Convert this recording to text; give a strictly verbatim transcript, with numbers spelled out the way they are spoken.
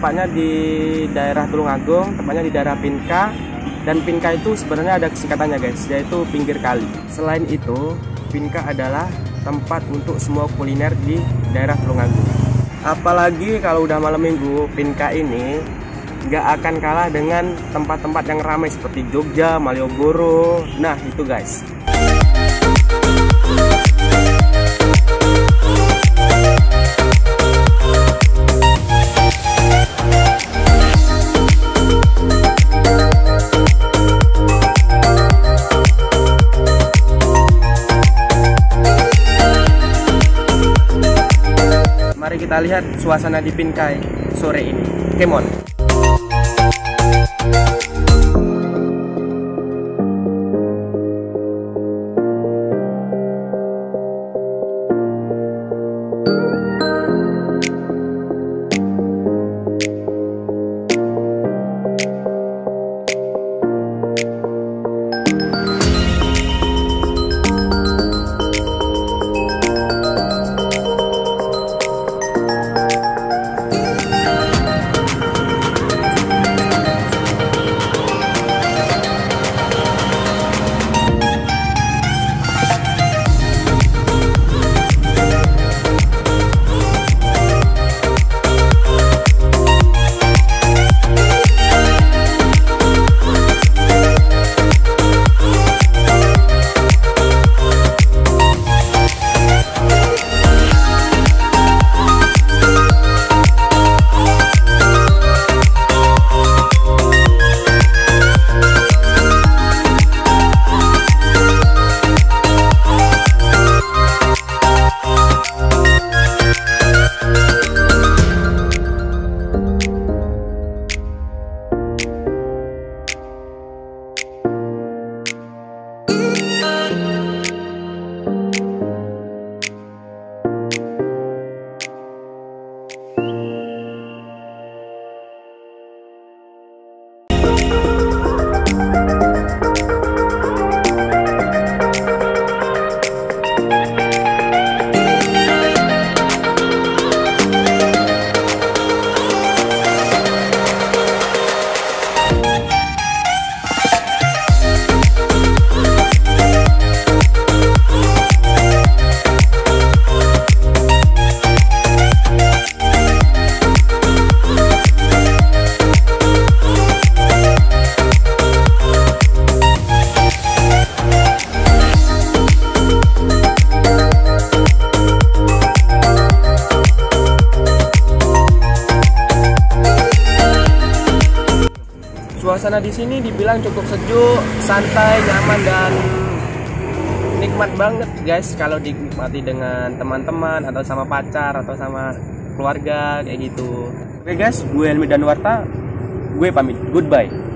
tepatnya di daerah Tulungagung, tepatnya di daerah Pinka. Dan Pinka itu sebenarnya ada singkatannya guys, yaitu pinggir kali. Selain itu, Pinka adalah tempat untuk semua kuliner di daerah Tulungagung. Apalagi kalau udah malam minggu, Pinka ini nggak akan kalah dengan tempat-tempat yang ramai seperti Jogja, Malioboro. Nah itu guys. Mari kita lihat suasana di Pinkai sore ini. Come on. Suasana di sini dibilang cukup sejuk, santai, nyaman, dan nikmat banget guys kalau dinikmati dengan teman-teman atau sama pacar atau sama keluarga kayak gitu. Oke guys, gue Helmi dan Warta, gue pamit, goodbye.